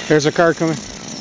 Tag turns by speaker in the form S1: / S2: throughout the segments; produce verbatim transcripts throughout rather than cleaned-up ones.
S1: There's a car coming.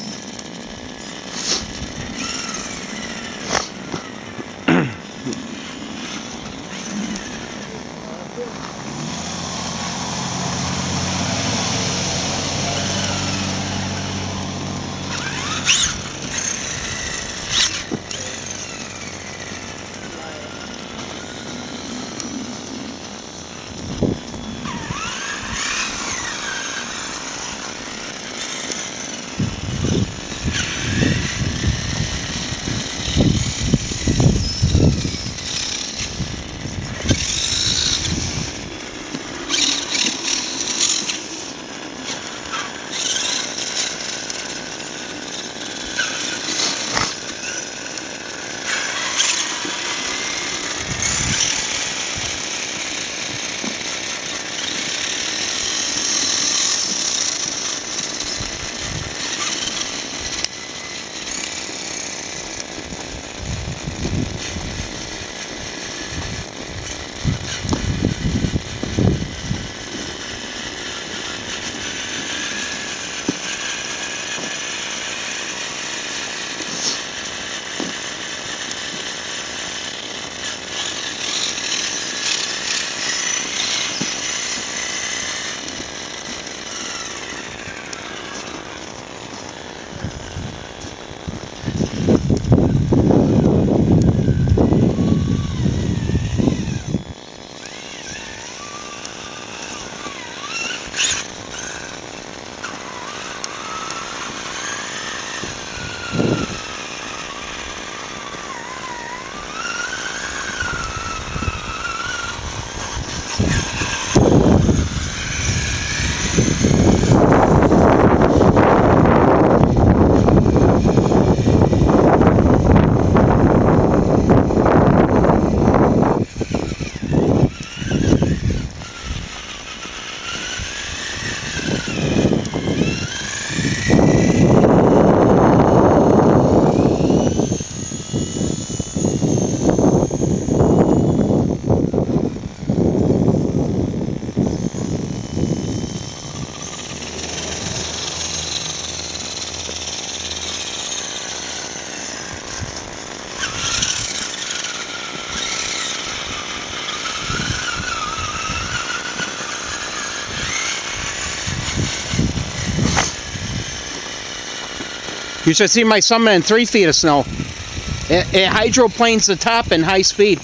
S1: You should see my summit in three feet of snow. It, it hydroplanes the top in high speed.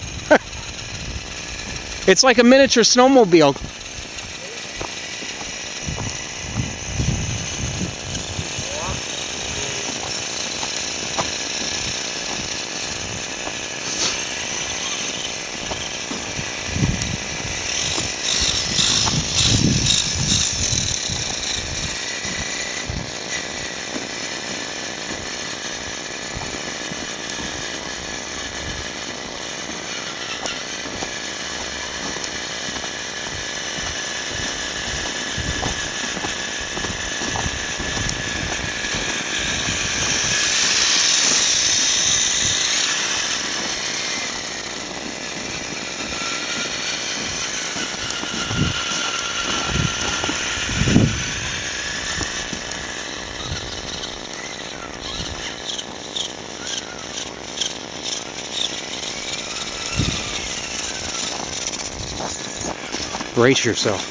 S1: It's like a miniature snowmobile. Brace yourself.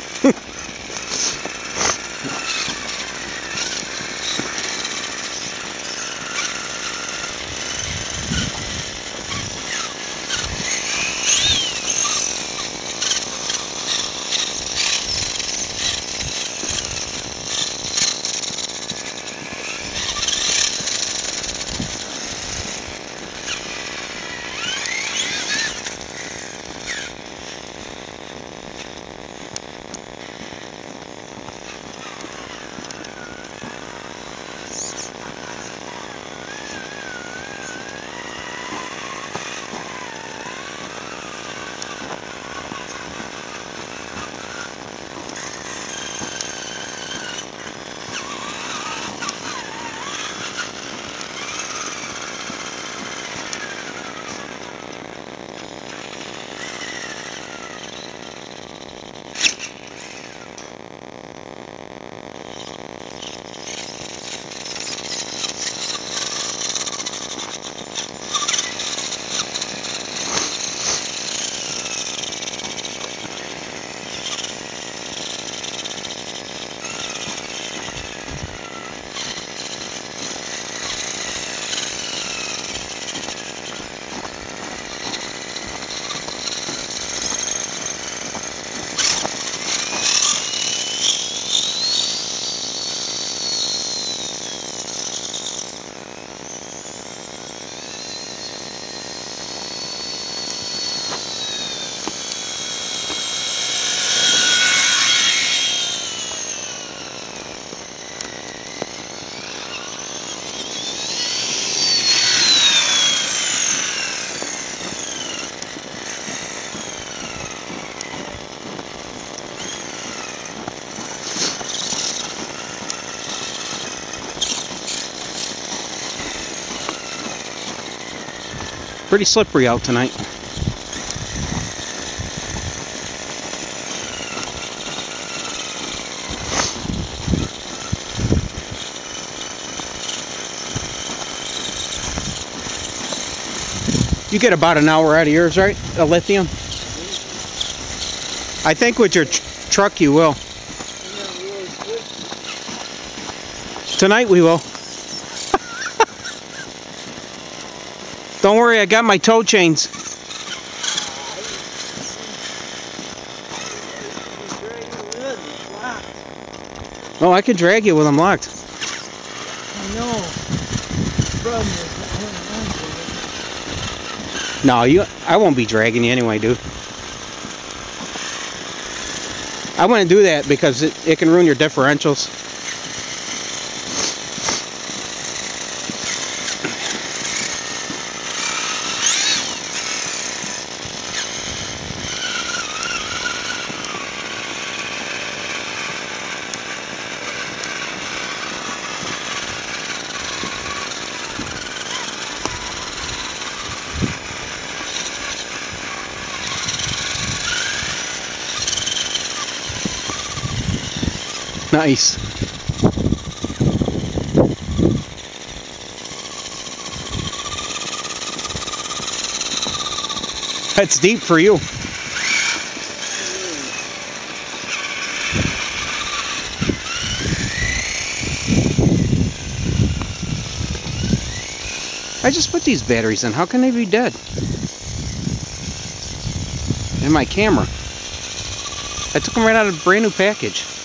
S1: Pretty slippery out tonight. You get about an hour out of yours, right? A lithium? I think with your tr truck you will. Tonight we will. Don't worry, I got my tow chains. Oh, I can drag you with them locked.
S2: I know. The problem is
S1: No, you. I won't be dragging you anyway, dude. I wouldn't do that because it, it can ruin your differentials. Nice. That's deep for you. I just put these batteries in. How can they be dead? And my camera. I took them right out of a brand new package.